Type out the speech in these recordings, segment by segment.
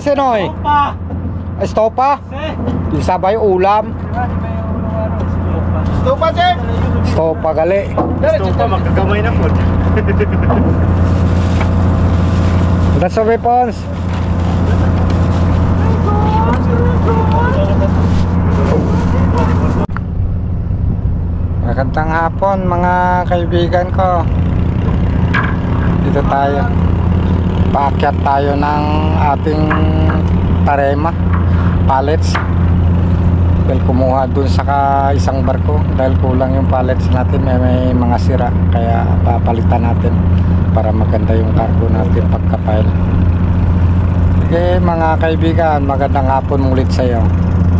kasi Noy? Estopa? Yung sabay ulam. Estopa, Chef! Estopa gali. Estopa, magkagamay na po. That's the weapons. Magandang hapon mga kaibigan ko. Dito tayo. Paakyat tayo ng ating tarema pallets. Dahil kumuha dun sa isang barko. Dahil kulang yung pallets natin, may mga sira. Kaya papalitan natin para maganda yung cargo natin pagkapail. Okay mga kaibigan, magandang hapon ulit sa iyo.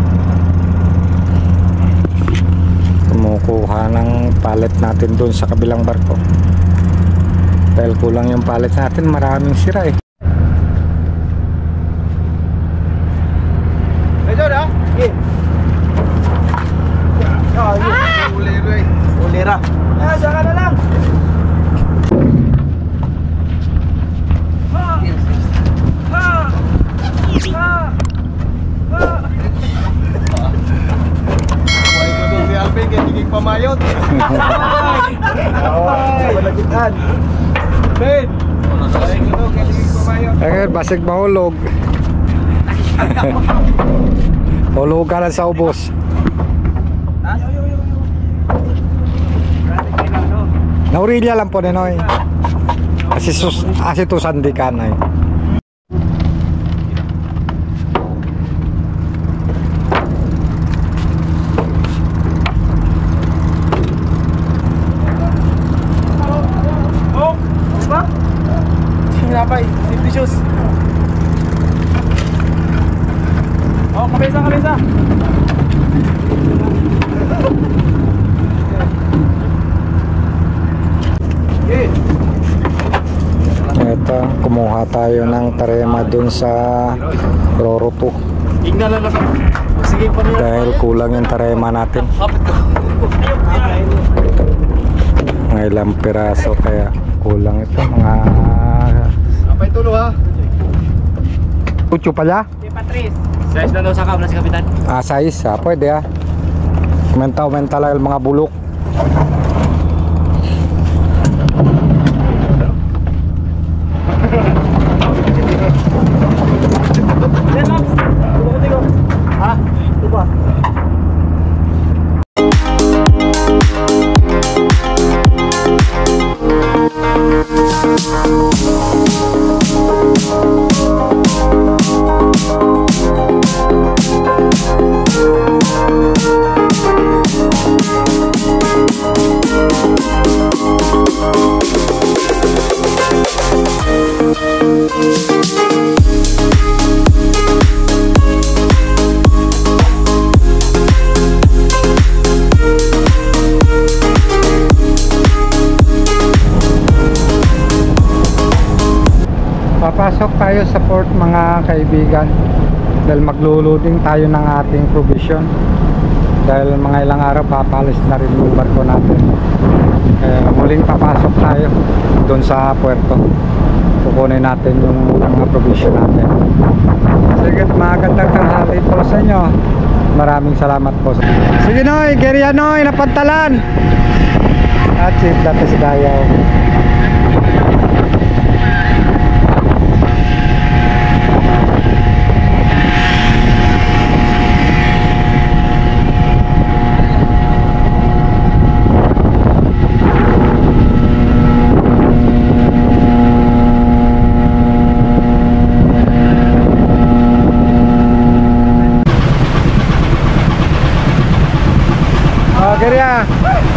Kumukuha ng pallet natin dun sa kabilang barko. Dahil kulang yung pallet natin, maraming sira eh. Medyo na? Ulera. Saka na lang. Si Alvin kaya tigig pamayot. Malagitan. Ben. Basig mahulog. Hulog ka lang sa ubos. Naurilya lang po ninoy. Kasi tusandi ka na eh. Sinapay, safety shoes. Oh, kabisa. Ito, kumuha tayo ng tarema dun sa Roropo. Dahil kulang yung tarema natin. Mga ilang piraso kaya kulang ito. Mga Apay tulo ha. Ucho pala? Size na daw sa kabla si Kapitan. Size pwede Aumenta lang yung mga bulok. Ha? Ito ba? Papasok tayo sa port mga kaibigan dahil maglo-loading tayo ng ating provision dahil mga ilang araw papalis na rin yung barko natin. Muling papasok tayo doon sa puerto, kukunin natin yung mga provision natin. Sige, magandang tanghali po sa inyo, maraming salamat po. Sige Noy, Geria Noy, napantalan at chief dati si Dayaw. Geria,